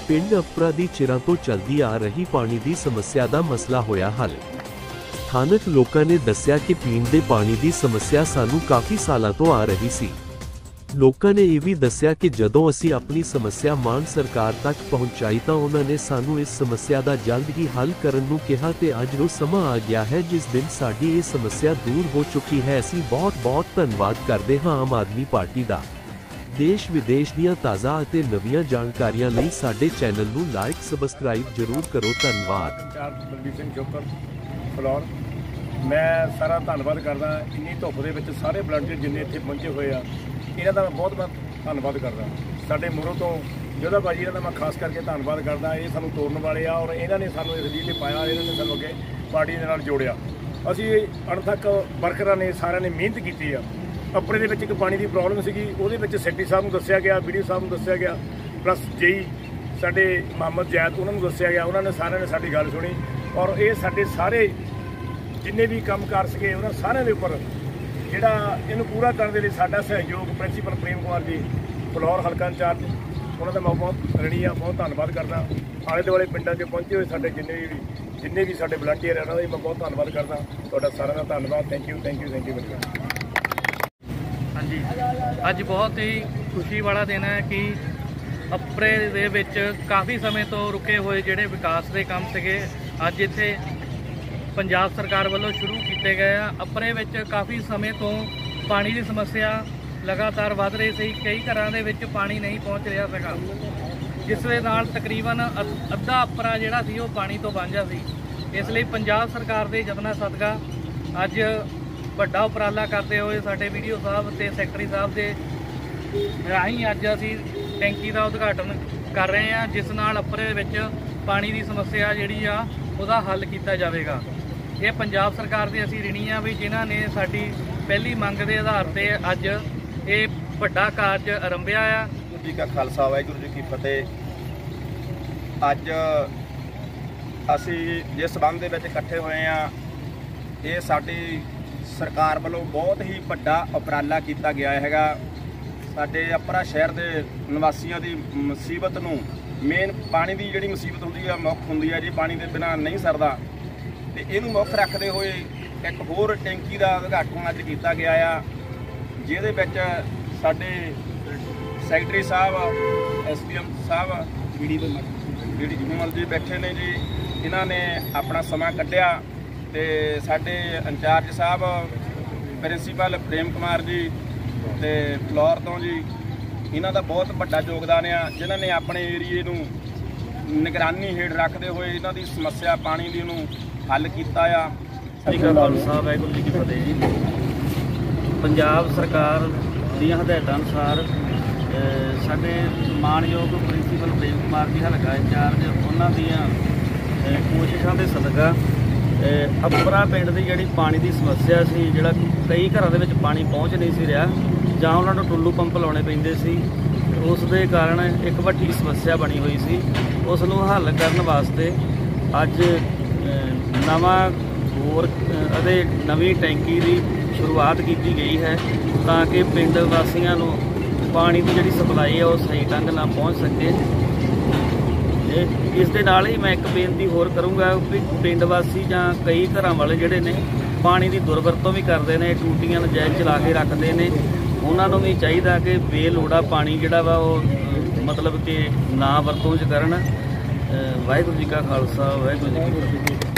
ਪਿੰਡ ਅਪਰਾ ਦੀ ਚਿਰਾਂ ਤੋਂ ਚੱਲਦੀ ਆ ਰਹੀ ਪਾਣੀ ਦੀ ਸਮੱਸਿਆ ਦਾ ਮਸਲਾ ਹੋਇਆ ਹੱਲ। ਸਥਾਨਕ ਲੋਕਾਂ ਨੇ ਦੱਸਿਆ ਕਿ ਪੀਣ ਦੇ ਪਾਣੀ ਦੀ ਸਮੱਸਿਆ ਸਾਨੂੰ ਕਾਫੀ ਸਾਲਾਂ ਤੋਂ ਆ ਰਹੀ ਸੀ। ਲੋਕਾਂ ਨੇ ਇਹ ਵੀ ਦੱਸਿਆ ਕਿ ਜਦੋਂ ਅਸੀਂ ਆਪਣੀ ਸਮੱਸਿਆ ਮਾਨ ਸਰਕਾਰ ਤੱਕ ਪਹੁੰਚਾਈ ਤਾਂ ਉਹਨਾਂ ਨੇ ਸਾਨੂੰ ਇਸ ਸਮੱਸਿਆ ਦਾ ਜਲਦ ਹੀ ਹੱਲ ਕਰਨ ਨੂੰ ਕਿਹਾ ਤੇ ਅੱਜ ਉਹ ਸਮਾਂ ਆ ਗਿਆ ਹੈ ਜਿਸ ਦਿਨ ਸਾਡੀ ਇਹ ਸਮੱਸਿਆ ਦੂਰ ਹੋ ਚੁੱਕੀ ਹੈ। ਅਸੀਂ ਬਹੁਤ ਧੰਨਵਾਦ ਕਰਦੇ ਹਾਂ ਆਮ ਆਦਮੀ ਪਾਰਟੀ ਦਾ। ਦੇਸ਼ ਵਿਦੇਸ਼ ਦੀਆਂ ਤਾਜ਼ਾ ਅਤੇ ਨਵੀਆਂ ਜਾਣਕਾਰੀਆਂ ਲਈ ਸਾਡੇ ਚੈਨਲ ਨੂੰ ਲਾਈਕ ਸਬਸਕ੍ਰਾਈਬ ਜ਼ਰੂਰ ਕਰੋ। ਧੰਨਵਾਦ। ਬਲਬੀਰ ਸਿੰਘ ਚੋਕਰ ਫਲੋਰ। ਮੈਂ ਸਾਰਾ ਧੰਨਵਾਦ ਕਰਦਾ ਇੰਨੀ ਧੁੱਪ ਦੇ ਵਿੱਚ ਸਾਰੇ ਵਲੰਟੀਅਰ ਜਿੰਨੇ ਇੱਥੇ ਪਹੁੰਚੇ ਹੋਏ ਆ, ਇਹਨਾਂ ਦਾ ਮੈਂ ਬਹੁਤ ਧੰਨਵਾਦ ਕਰਦਾ। ਸਾਡੇ ਮੂਹਰੋਂ ਤੋਂ ਜੋਧਾ ਭਾਜੀ ਇਹਨਾਂ ਦਾ ਮੈਂ ਖਾਸ ਕਰਕੇ ਧੰਨਵਾਦ ਕਰਦਾ। ਇਹ ਸਾਨੂੰ ਤੋਰਨ ਵਾਲੇ ਆ ਔਰ ਇਹਨਾਂ ਨੇ ਸਾਨੂੰ ਇਸ ਲੀਹ 'ਤੇ ਪਾਇਆ, ਇਹਨਾਂ ਨੇ ਸਾਨੂੰ ਅੱਗੇ ਪਾਰਟੀ ਦੇ ਨਾਲ ਜੋੜਿਆ। ਅਸੀਂ ਅਣਥੱਕ ਵਰਕਰਾਂ ਨੇ ਸਾਰਿਆਂ ਨੇ ਮਿਹਨਤ ਕੀਤੀ ਆ। ਅਪਰੇ ਦੇ ਵਿੱਚ ਇੱਕ ਪਾਣੀ ਦੀ ਪ੍ਰੋਬਲਮ ਸੀਗੀ, ਉਹਦੇ ਵਿੱਚ ਸੈਕਟਰੀ ਸਾਹਿਬ ਨੂੰ ਦੱਸਿਆ ਗਿਆ, ਵੀਡੀਓ ਸਾਹਿਬ ਨੂੰ ਦੱਸਿਆ ਗਿਆ, ਪਲੱਸ ਜੇਈ ਸਾਡੇ ਮੁਹੰਮਦ ਜੈਦ ਉਹਨਾਂ ਨੂੰ ਦੱਸਿਆ ਗਿਆ। ਉਹਨਾਂ ਨੇ ਸਾਰਿਆਂ ਨੇ ਸਾਡੀ ਗੱਲ ਸੁਣੀ ਔਰ ਇਹ ਸਾਡੇ ਸਾਰੇ ਜਿੰਨੇ ਵੀ ਕੰਮਕਾਰ ਸੀਗੇ ਉਹਨਾਂ ਸਾਰਿਆਂ ਦੇ ਉੱਪਰ ਜਿਹੜਾ ਇਹਨੂੰ ਪੂਰਾ ਕਰਨ ਦੇ ਲਈ ਸਾਡਾ ਸਹਿਯੋਗ ਪ੍ਰਿੰਸੀਪਲ ਪ੍ਰੇਮ ਕੁਮਾਰ ਜੀ ਫਲੋਰ ਹਲਕਾ ਇੰਚਾਰਜ, ਉਹਨਾਂ ਦਾ ਮੈਂ ਬਹੁਤ ਰਣੀ ਆ, ਬਹੁਤ ਧੰਨਵਾਦ ਕਰਦਾ। ਆਲੇ ਦੁਆਲੇ ਪਿੰਡਾਂ 'ਚ ਪਹੁੰਚੇ ਹੋਏ ਸਾਡੇ ਜਿੰਨੇ ਵੀ ਸਾਡੇ ਵਲੰਟੀਅਰ ਉਹਨਾਂ ਦਾ ਮੈਂ ਬਹੁਤ ਧੰਨਵਾਦ ਕਰਦਾ। ਤੁਹਾਡਾ ਸਾਰਿਆਂ ਦਾ ਧੰਨਵਾਦ। Thank you very much. ਹਾਂਜੀ, ਅੱਜ ਬਹੁਤ ਹੀ ਖੁਸ਼ੀ ਵਾਲਾ ਦਿਨ ਹੈ ਕਿ ਅਪਰੇ ਦੇ ਵਿੱਚ ਕਾਫੀ ਸਮੇਂ ਤੋਂ ਰੁਕੇ ਹੋਏ ਜਿਹੜੇ ਵਿਕਾਸ ਦੇ ਕੰਮ ਸੀਗੇ ਅੱਜ ਇੱਥੇ ਪੰਜਾਬ ਸਰਕਾਰ ਵੱਲੋਂ ਸ਼ੁਰੂ ਕੀਤੇ ਗਏ ਆ। ਅਪਰੇ ਵਿੱਚ ਕਾਫੀ ਸਮੇਂ ਤੋਂ ਪਾਣੀ ਦੀ ਸਮੱਸਿਆ ਲਗਾਤਾਰ ਵੱਧ ਰਹੀ ਸੀ। ਕਈ ਘਰਾਂ ਦੇ ਵਿੱਚ ਪਾਣੀ ਨਹੀਂ ਪਹੁੰਚ ਰਿਹਾ ਸੀਗਾ, ਜਿਸ ਦੇ ਨਾਲ ਤਕਰੀਬਨ ਅੱਧਾ ਅਪਰਾ ਜਿਹੜਾ ਸੀ ਉਹ ਪਾਣੀ ਤੋਂ ਵਾਂਝਾ ਸੀ। ਇਸ ਲਈ ਪੰਜਾਬ ਸਰਕਾਰ ਦੇ ਯਤਨਾਂ ਸਦਕਾ ਅੱਜ ਵੱਡਾ ਉਪਰਾਲਾ ਕਰਦੇ ਹੋਏ ਸਾਡੇ ਵੀਡੀਓ ਸਾਹਿਬ ਤੇ ਸੈਕਟਰੀ ਸਾਹਿਬ ਦੇ ਰਾਹੀਂ ਅੱਜ ਅਸੀਂ ਟੈਂਕੀ ਦਾ ਉਦਘਾਟਨ ਕਰ ਰਹੇ ਹਾਂ, ਜਿਸ ਨਾਲ ਅਪਰੇ ਵਿੱਚ ਪਾਣੀ ਦੀ ਸਮੱਸਿਆ ਜਿਹੜੀ ਆ ਉਹਦਾ ਹੱਲ ਕੀਤਾ ਜਾਵੇਗਾ। ਇਹ ਪੰਜਾਬ ਸਰਕਾਰ ਦੇ ਅਸੀਂ ਰਿਣੀ ਆ ਵੀ ਜਿਨ੍ਹਾਂ ਨੇ ਸਾਡੀ ਪਹਿਲੀ ਮੰਗ ਦੇ ਆਧਾਰ ਤੇ ਅੱਜ ਇਹ ਵੱਡਾ ਕਾਰਜ ਆਰੰਭਿਆ ਆ। ਵਾਹਿਗੁਰੂ ਜੀ ਕਾ ਖਾਲਸਾ ਵਾਹਿਗੁਰੂ ਜੀ ਕੀ ਫਤਿਹ। ਅੱਜ ਅਸੀਂ ਜਿਸ ਸਬੰਧ ਦੇ ਵਿੱਚ ਇਕੱਠੇ ਹੋਏ ਆ, ਇਹ ਸਾਡੀ ਸਰਕਾਰ ਵੱਲੋਂ ਬਹੁਤ ਹੀ ਵੱਡਾ ਉਪਰਾਲਾ ਕੀਤਾ ਗਿਆ ਹੈਗਾ। ਸਾਡੇ ਅਪਰਾ ਸ਼ਹਿਰ ਦੇ ਨਿਵਾਸੀਆਂ ਦੀ ਮੁਸੀਬਤ ਨੂੰ, ਮੇਨ ਪਾਣੀ ਦੀ ਜਿਹੜੀ ਮੁਸੀਬਤ ਹੁੰਦੀ ਆ, ਮੁੱਖ ਹੁੰਦੀ ਆ ਜੀ, ਪਾਣੀ ਦੇ ਬਿਨਾਂ ਨਹੀਂ ਸਰਦਾ, ਤੇ ਇਹਨੂੰ ਮੁੱਖ ਰੱਖਦੇ ਹੋਏ ਇੱਕ ਹੋਰ ਟੈਂਕੀ ਦਾ ਉਦਘਾਟਨ ਅੱਜ ਕੀਤਾ ਗਿਆ ਆ, ਜਿਹਦੇ ਵਿੱਚ ਸਾਡੇ ਸੈਕਟਰੀ ਸਾਹਿਬ, SPM ਸਾਹਿਬ, ਜਿਹੜੀ ਜਮਲ ਜੀ ਬੈਠੇ ਨੇ ਜੀ। ਇਹਨਾਂ ਨੇ ਆਪਣਾ ਸਮਾਂ ਕੱਢਿਆ ਤੇ ਸਾਡੇ ਇੰਚਾਰਜ ਸਾਹਿਬ ਪ੍ਰਿੰਸੀਪਲ ਪ੍ਰੇਮ ਕੁਮਾਰ ਜੀ ਤੇ ਫਲੋਰ ਤੋਂ ਜੀ, ਇਹਨਾਂ ਦਾ ਬਹੁਤ ਵੱਡਾ ਯੋਗਦਾਨ ਆ, ਜਿਨ੍ਹਾਂ ਨੇ ਆਪਣੇ ਏਰੀਏ ਨੂੰ ਨਿਗਰਾਨੀ ਹੇਠ ਰੱਖਦੇ ਹੋਏ ਇਹਨਾਂ ਦੀ ਸਮੱਸਿਆ ਪਾਣੀ ਦੀ ਨੂੰ ਹੱਲ ਕੀਤਾ ਆ। ਖਾਲਸਾ ਵਾਹਿਗੁਰੂ ਜੀ ਕੀ ਫਤਿਹ ਜੀ। ਪੰਜਾਬ ਸਰਕਾਰ ਦੀਆਂ ਹਦਾਇਤਾਂ ਅਨੁਸਾਰ ਸਾਡੇ ਮਾਣਯੋਗ ਪ੍ਰਿੰਸੀਪਲ ਪ੍ਰੇਮ ਕੁਮਾਰ ਜੀ ਹਲਕਾ ਇੰਚਾਰਜ, ਉਹਨਾਂ ਦੀਆਂ ਕੋਸ਼ਿਸ਼ਾਂ ਦੇ ਸਦਕਾ ਅਪਰਾ ਪਿੰਡ ਦੀ ਜਿਹੜੀ ਪਾਣੀ ਦੀ ਸਮੱਸਿਆ ਸੀ, ਜਿਹੜਾ ਕਈ ਘਰਾਂ ਦੇ ਵਿੱਚ ਪਾਣੀ ਪਹੁੰਚ ਨਹੀਂ ਸੀ ਰਿਹਾ ਜਾਂ ਉਹਨਾਂ ਨੂੰ ਟੁੱਲੂ ਪੰਪ ਲਾਉਣੇ ਪੈਂਦੇ ਸੀ, ਉਸ ਦੇ ਕਾਰਨ ਇੱਕ ਵੱਡੀ ਸਮੱਸਿਆ ਬਣੀ ਹੋਈ ਸੀ। ਉਸ ਨੂੰ ਹੱਲ ਕਰਨ ਵਾਸਤੇ ਅੱਜ ਨਵਾਂ ਹੋਰ ਅਤੇ ਨਵੀਂ ਟੈਂਕੀ ਦੀ ਸ਼ੁਰੂਆਤ ਕੀਤੀ ਗਈ ਹੈ ਤਾਂ ਕਿ ਪਿੰਡ ਵਾਸੀਆਂ ਨੂੰ ਪਾਣੀ ਦੀ ਜਿਹੜੀ ਸਪਲਾਈ ਹੈ ਉਹ ਸਹੀ ਢੰਗ ਨਾਲ ਪਹੁੰਚ ਸਕੇ। ਇਸ ਦੇ ਨਾਲ ਹੀ ਮੈਂ ਇੱਕ ਬੇਨਤੀ ਹੋਰ ਕਰੂੰਗਾ ਵੀ ਪਿੰਡ ਵਾਸੀ ਜਾਂ ਕਈ ਘਰਾਂ ਵਾਲੇ ਜਿਹੜੇ ਨੇ ਪਾਣੀ ਦੀ ਦੁਰਵਰਤੋਂ ਵੀ ਕਰਦੇ ਨੇ, ਟੂਟੀਆਂ ਨਜਾਇਜ਼ ਚਲਾ ਕੇ ਰੱਖਦੇ ਨੇ, ਉਹਨਾਂ ਨੂੰ ਵੀ ਚਾਹੀਦਾ ਕਿ ਬੇਲੋੜਾ ਪਾਣੀ ਜਿਹੜਾ ਵਾ ਉਹ ਮਤਲਬ ਕਿ ਨਾ ਵਰਤੋਂ 'ਚ ਕਰਨ। ਵਾਹਿਗੁਰੂ ਜੀ ਕਾ ਖਾਲਸਾ ਵਾਹਿਗੁਰੂ ਜੀ ਕੀ ਫਤਿਹ।